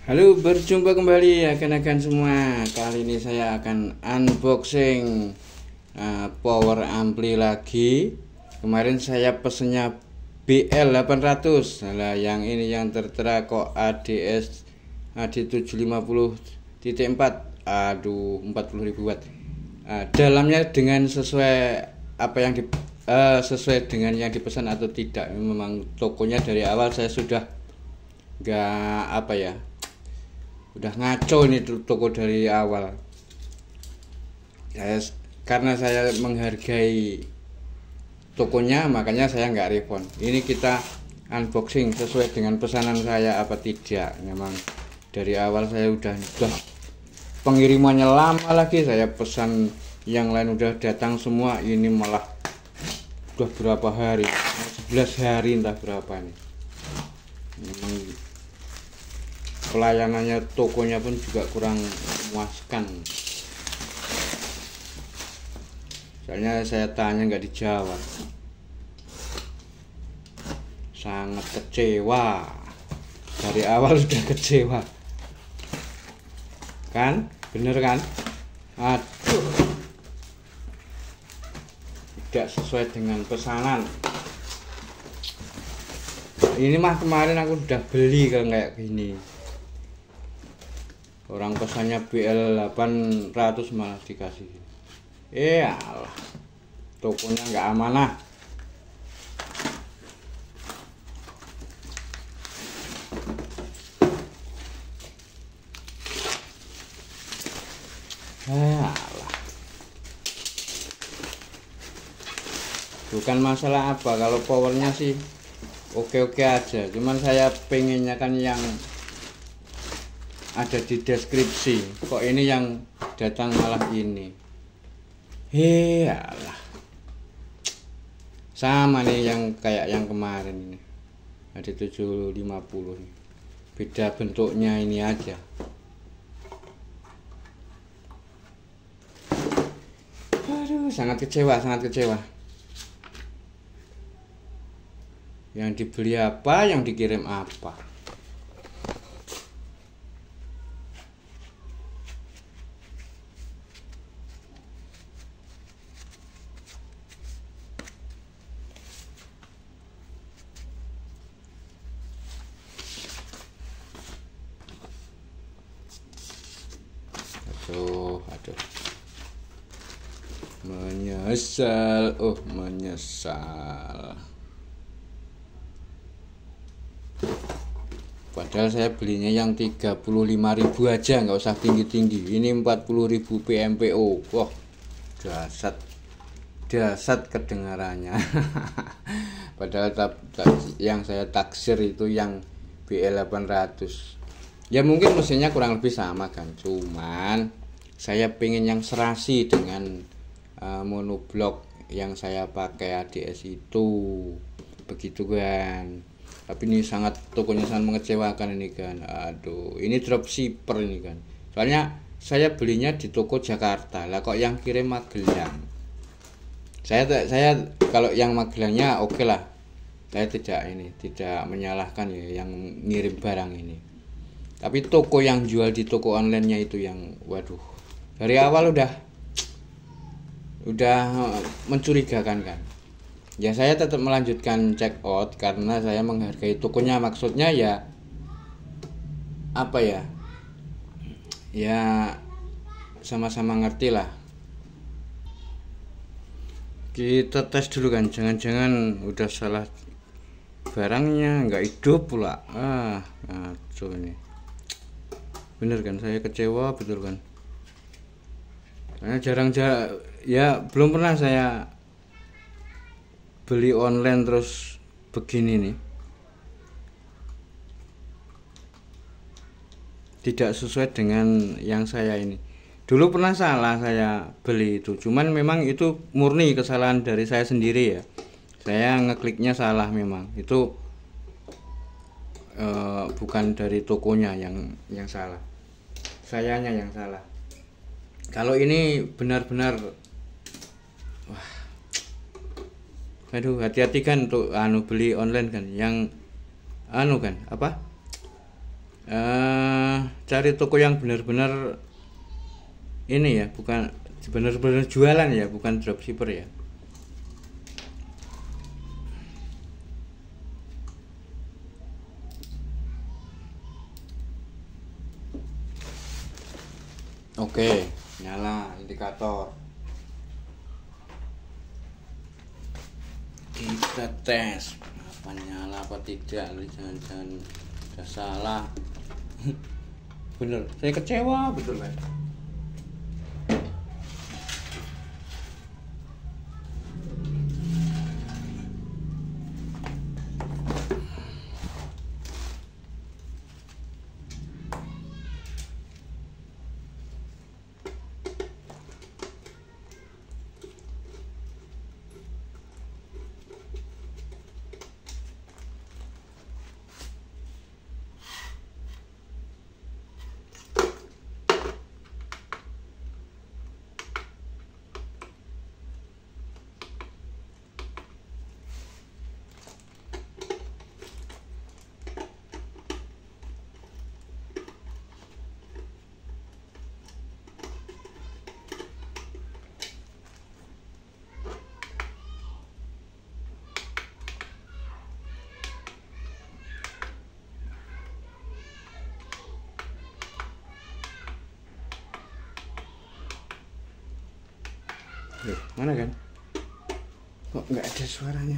Halo, berjumpa kembali ya rekan-rekan semua. Kali ini saya akan unboxing power ampli lagi. Kemarin saya pesennya BL800. Nah, yang ini yang tertera kok ADS AD750.4. Aduh, 40.000 watt. Dalamnya dengan sesuai apa yang sesuai dengan yang dipesan atau tidak. Memang tokonya dari awal saya sudah udah ngaco ini toko dari awal. Karena saya menghargai tokonya, makanya saya nggak refund. Ini kita unboxing sesuai dengan pesanan saya apa tidak. Memang dari awal saya udah pengirimannya lama lagi, saya pesan yang lain udah datang semua, ini malah udah berapa hari, 11 hari entah berapa nih. Memang pelayanannya tokonya pun juga kurang memuaskan. Soalnya saya tanya nggak dijawab. Sangat kecewa. Dari awal sudah kecewa. Kan? Bener kan? Aduh. Tidak sesuai dengan pesanan. Ini mah kemarin aku udah beli kalau kayak gini. Orang pesannya BL800 malah dikasih. Alah, tokonya nggak amanah. Alah, bukan masalah apa, kalau powernya sih oke-oke aja. Cuman saya pengennya kan yang ada di deskripsi. Kok ini yang datang malah ini. Alah. Sama nih yang kayak yang kemarin ini. Ada 750 nih. Beda bentuknya ini aja. Aduh, sangat kecewa, sangat kecewa. Yang dibeli apa, yang dikirim apa. Aduh, menyesal, menyesal. Padahal saya belinya yang 35.000 aja, nggak usah tinggi-tinggi. Ini 40.000 PMPO. Wah, dasar kedengarannya. Padahal yang saya taksir itu yang BL800. Ya mungkin mesinnya kurang lebih sama kan, cuman saya pengen yang serasi dengan monoblok yang saya pakai ADS itu, begitu kan. Tapi ini tokonya sangat mengecewakan ini kan. Aduh, ini dropshipper ini kan. Soalnya saya belinya di toko Jakarta, lah kok yang kirim Magelang. Saya kalau yang Magelangnya oke lah, saya tidak menyalahkan ya yang ngirim barang ini. Tapi toko yang jual di toko online-nya itu yang waduh, dari awal udah mencurigakan kan. Ya saya tetap melanjutkan check out karena saya menghargai tokonya. Maksudnya ya apa ya? Ya sama-sama ngerti lah. Kita tes dulu kan, jangan-jangan udah salah barangnya, nggak hidup pula. Ngaco ini. Bener kan, saya kecewa betul kan. Karena ya belum pernah saya beli online terus begini nih, tidak sesuai dengan yang saya ini. Dulu pernah salah saya beli itu, cuman memang itu murni kesalahan dari saya sendiri ya. Saya ngekliknya salah, memang itu bukan dari tokonya yang salah, sayanya yang salah. Kalau ini benar-benar wah, aduh, hati-hati kan untuk beli online kan, yang kan apa cari toko yang benar-benar ini ya, bukan benar-benar jualan ya, bukan dropshipper ya. Oke, nyala indikator. Kita tes apa nyala apa tidak. Jangan-jangan udah salah. Bener, saya kecewa betul kan. Loh, mana kan? Kok nggak ada suaranya?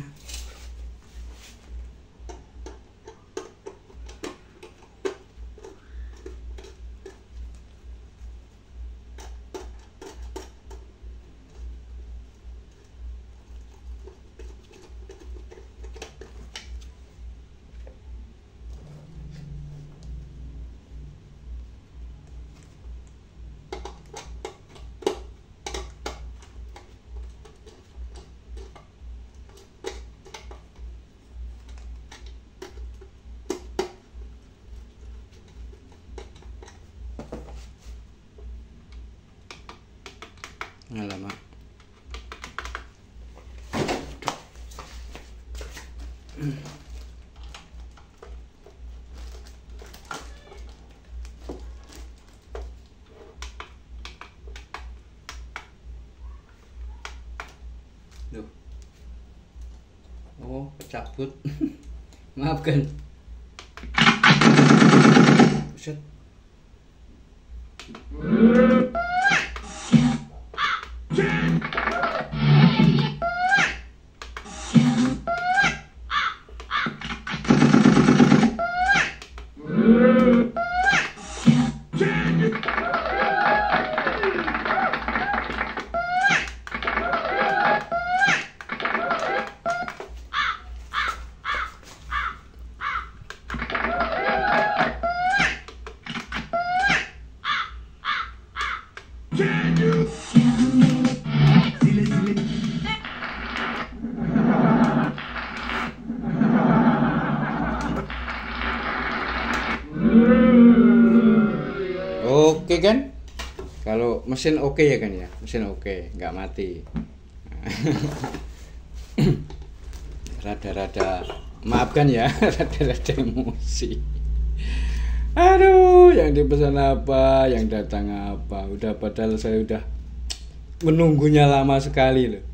Alamak. Duh. Oh, kecabut. Maafkan. Buset. Oke kan? Kalau mesin oke ya kan ya, mesin oke, nggak mati. Rada-rada, maafkan ya, rada-rada emosi. Aduh, yang dipesan apa, yang datang apa, udah padahal saya udah menunggunya lama sekali loh.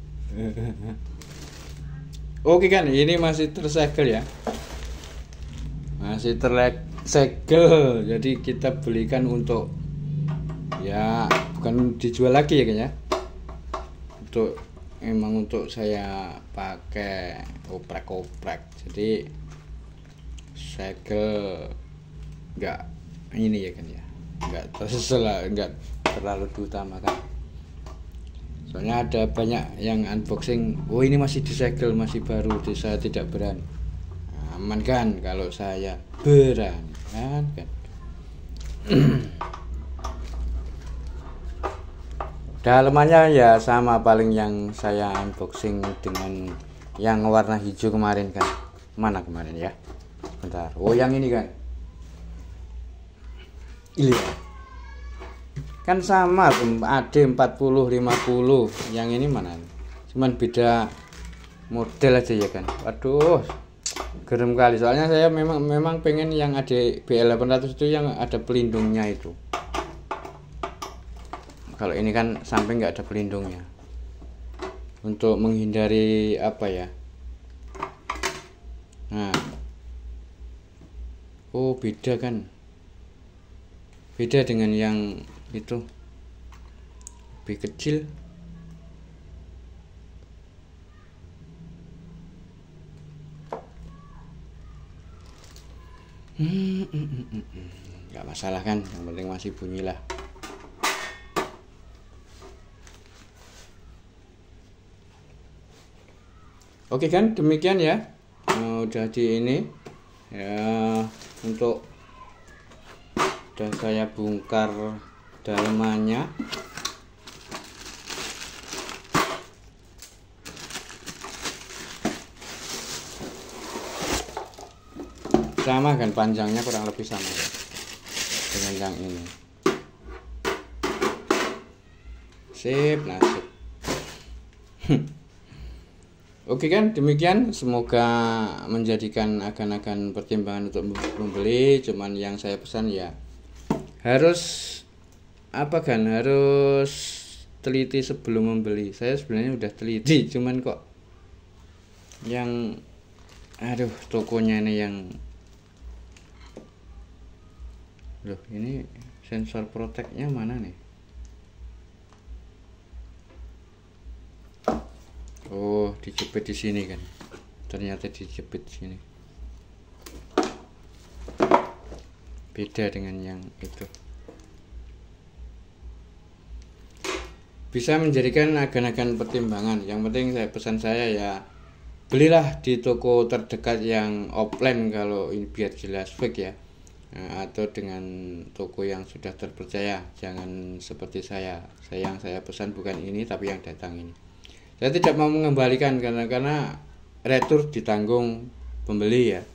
Oke kan, ini masih tersegel ya, masih tersegel, jadi kita belikan untuk ya bukan dijual lagi ya kayaknya, untuk emang untuk saya pakai oprek-oprek, jadi segel nggak ini ya kan ya, nggak terlalu diutamakan. Soalnya ada banyak yang unboxing, oh ini masih disegel, masih baru, saya tidak berani. Aman kan kalau saya berani kan. Dalamannya ya sama paling yang saya unboxing dengan yang warna hijau kemarin kan. Mana kemarin ya? Bentar. Oh yang ini kan. Ini kan sama AD 40 50. Yang ini mana? Cuman beda model aja ya kan. Waduh. Gerem kali, soalnya saya memang pengen yang ada BL800 itu yang ada pelindungnya itu. Kalau ini kan samping nggak ada pelindungnya, untuk menghindari apa ya. Nah, oh beda kan, beda dengan yang itu, lebih kecil. Nggak masalah kan, yang penting masih bunyi lah. Oke kan, demikian ya. Udah di ini ya, untuk udah saya bongkar dalamannya. Sama kan, panjangnya kurang lebih sama ya dengan yang ini. Sip, nasib. Oke kan, demikian, semoga menjadikan akan pertimbangan untuk membeli. Cuman yang saya pesan ya harus apa kan, harus teliti sebelum membeli. Saya sebenarnya udah teliti, cuman kok yang tokonya ini yang ini sensor protectnya mana nih? Oh, dijepit di sini kan. Ternyata dijepit sini. Beda dengan yang itu. Bisa menjadikan agan-agan pertimbangan. Yang penting pesan saya ya, belilah di toko terdekat yang offline kalau ini biar jelas fake ya. Nah, atau dengan toko yang sudah terpercaya. Jangan seperti saya yang saya pesan bukan ini tapi yang datang ini. Saya tidak mau mengembalikan karena retur ditanggung pembeli ya.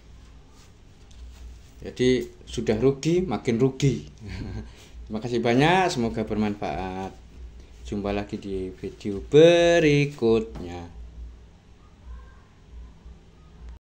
Jadi sudah rugi makin rugi. Terima kasih banyak, semoga bermanfaat. Jumpa lagi di video berikutnya.